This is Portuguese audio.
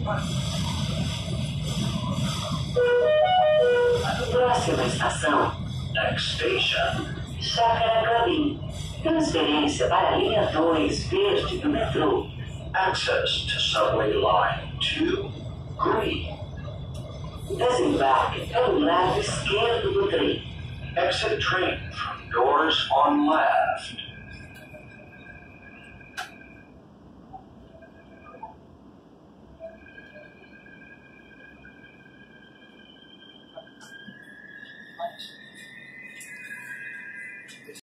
Próxima estação. Next station. Jacarepaguá. Transferência para a linha 2 verde do metrô. Access to subway line 2 green. Desembarque pelo lado esquerdo do trem. Exit train from doors on left.